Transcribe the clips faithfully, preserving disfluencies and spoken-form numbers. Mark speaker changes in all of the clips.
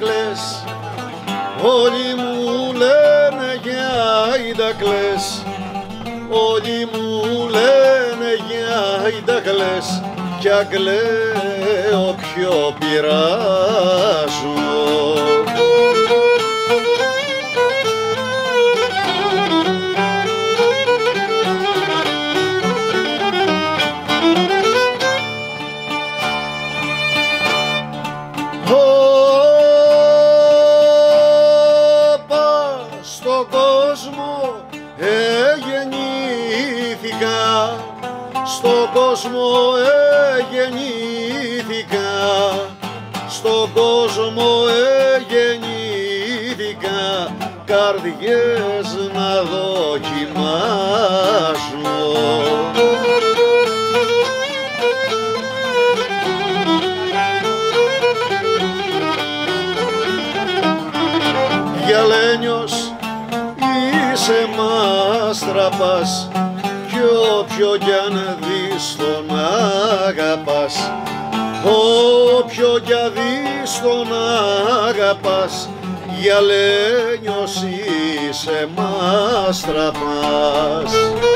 Speaker 1: κλαις, όλοι μου λένε για κλαις, όλοι μου λένε για κλαις, κι αγκλαίω πιο πειράζω. Στον κόσμο εγεννήθηκα, στον κόσμο εγεννήθηκα, στον κόσμο εγεννήθηκα, καρδιές να δοκιμάζω. Γιαλένιος είσαι μάστραπας, κι όποιο κι αν δεις τον αγαπάς, όποιο κι αν δεις τον αγαπάς, Γιαλένιος είσαι μάστραπας.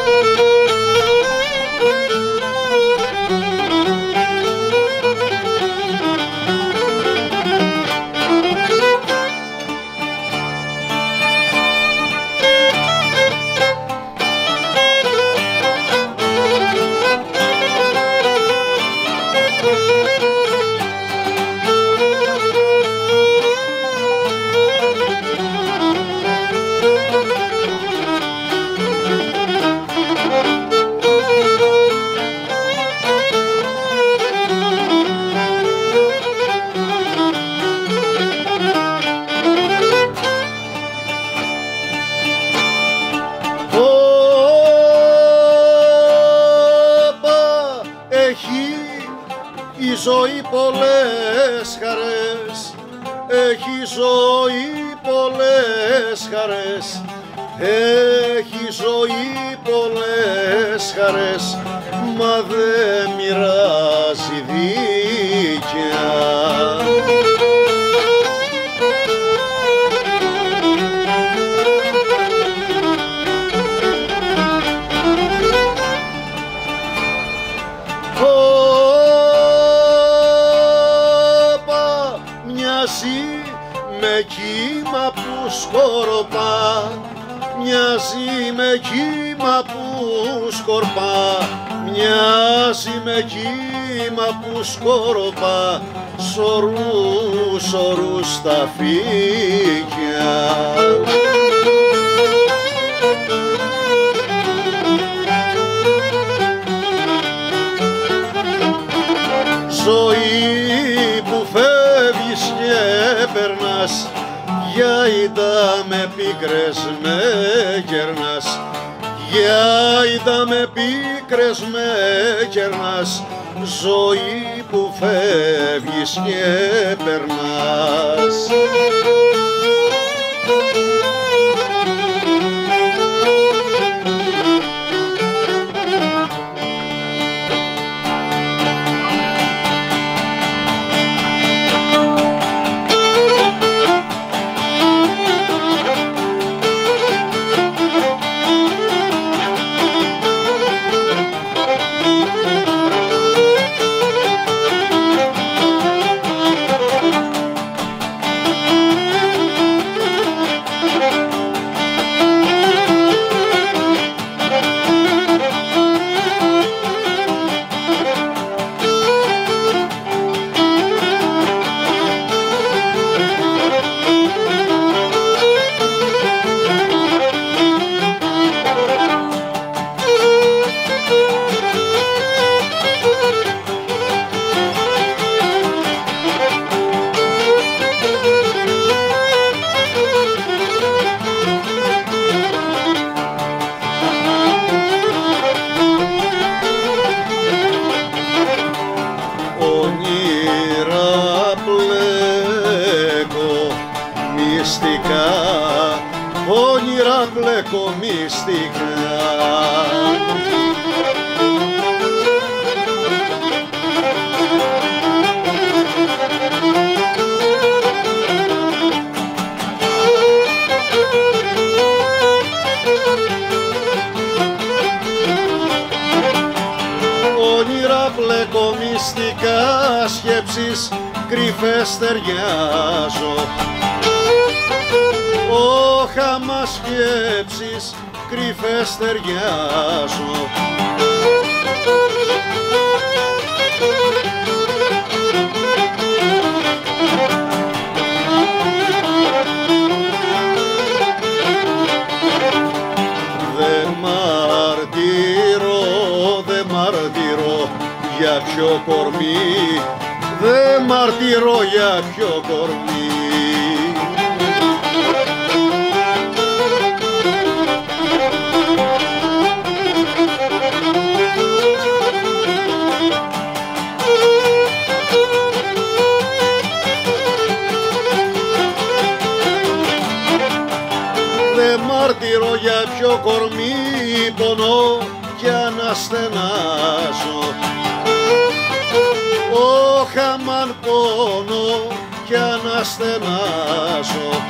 Speaker 1: Η ζωή πολλές χαρές, έχει ζωή πολλές χαρές, έχει ζωή πολλές χαρές, μα δε μοιράζει δίκαια. Με κύμα που σκορπά, μοιάζει με κύμα που σκορπά, μοιάζει με κύμα που σκορπά, σωρούς σωρούς τα φύκια. Ζωή που φεύγεις και περνάς, για είδα με πίκρες με κερνάς, για είδα με πίκρες με κερνάς, ζωή που φεύγεις και περνάς. Όνειρα πλέκω μυστικά. σκέψεις κρυφές ταιριάζω. Όχ, άμα σκέψεις κρυφές ταιριάζω. Δε μαρτυρώ, δε μαρτυρώ για ποιο κορμί, δε μαρτυρώ για ποιο κορμί. Δε μαρτυρώ για ποιο κορμί πονώ κι αναστενάζω. Όχ, αμάν πονώ κι αναστενάζω.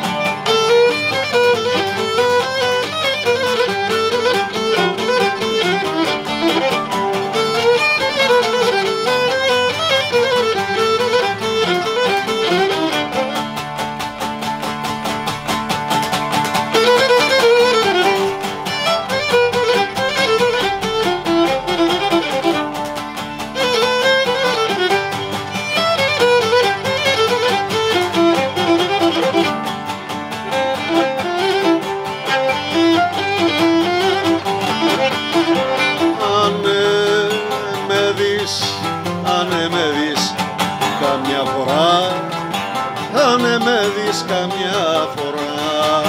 Speaker 1: Ανε με δεις καμιά φορά, ανε με δεις καμιά φορά.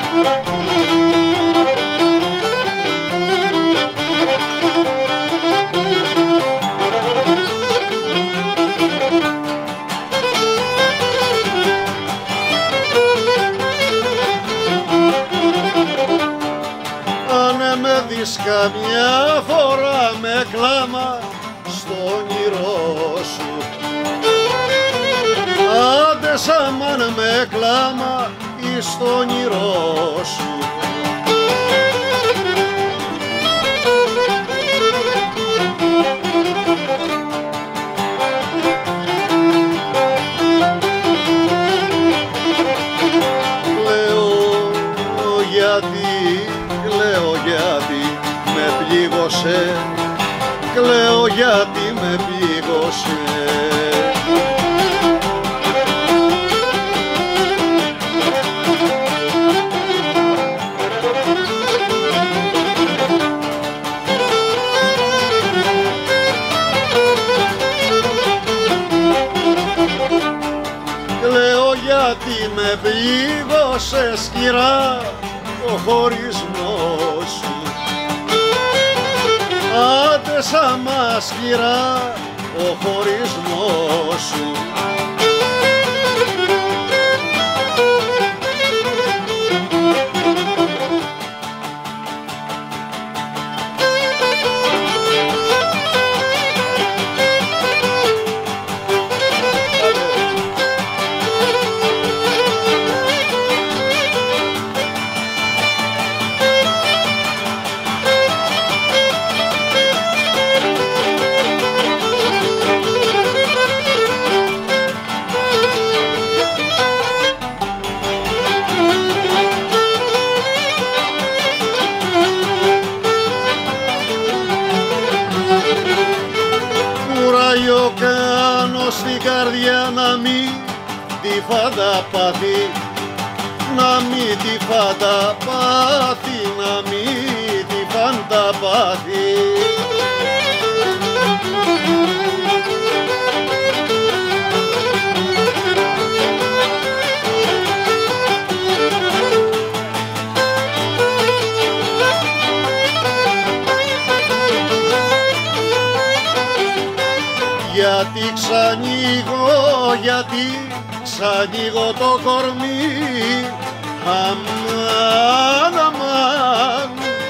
Speaker 1: Ανε με δεις καμιά φορά με κλάμα στο όνειρό σου. Άντε σαμάν με κλάμα εις το όνειρό σου. Κλαίω γιατί, κλαίω γιατί με πλήγωσε, κλαίω γιατί με πλήγωσε. Κλαίω γιατί με πλήγωσε σκυρά ο χωρισμός σου. Άντε σαν μασκυρά ο χωρισμός σου. Κουράγιο κάνω στην καρδιά να μην τη φαντα πάθει, να μην τη φαντα πάθει, να μην τη φαντα πάθει. Γιατί ξανοίγω, γιατί ξανοίγω το κορμί, αμάν, αμάν.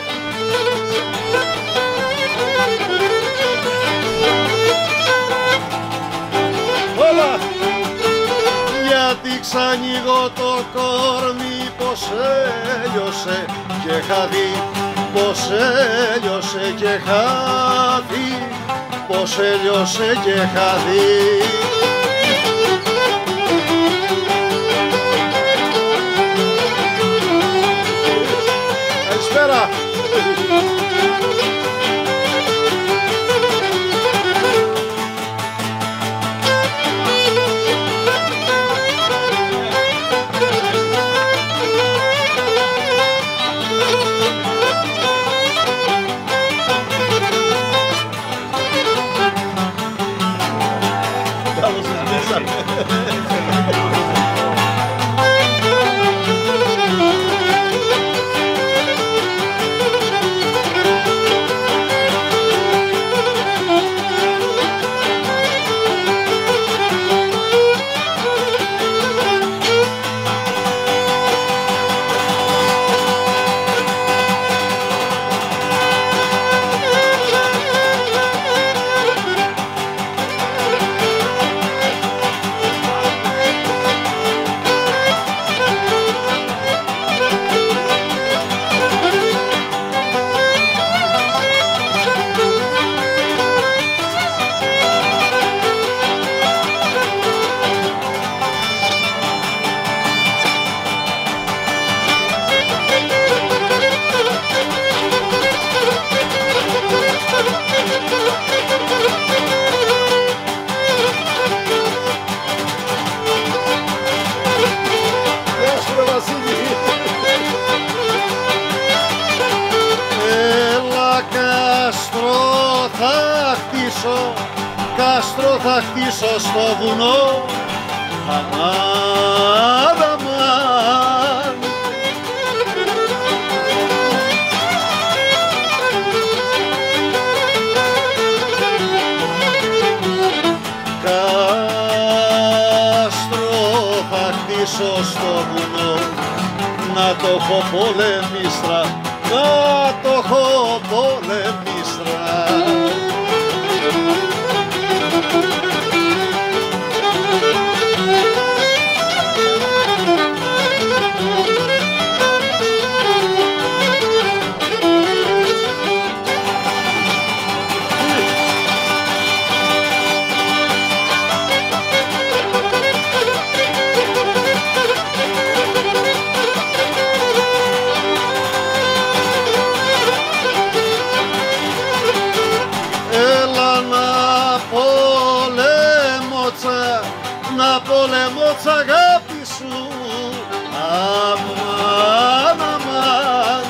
Speaker 1: Όλα! Γιατί ξανοίγω το κορμί, πως έλειωσε και χαθεί, πως έλειωσε και χαθεί, πως έλειωσε και χαθεί. χτίσω στο βουνό, αμάν, αμάν. Κάστρο θα χτίσω στο βουνό, να το έχω πολεμίστρα, να το έχω πολεμίστρα. Να πολεμώ τ' αγάπη σου, αμάν, αμάν.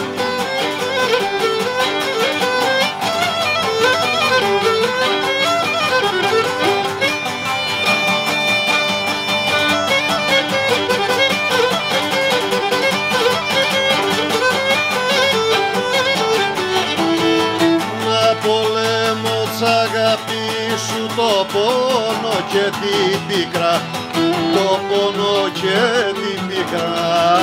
Speaker 1: Να πολεμώ τ' αγάπη σου, το πόνο και την πίκρα, το πόνο και την πίκρα.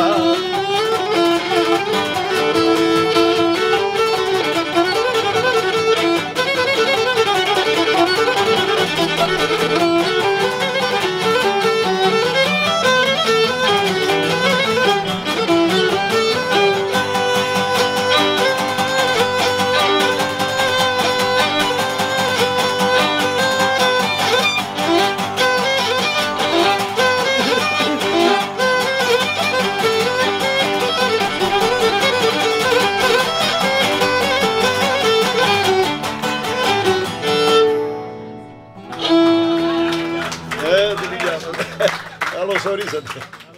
Speaker 1: Καλώς ορίσατε.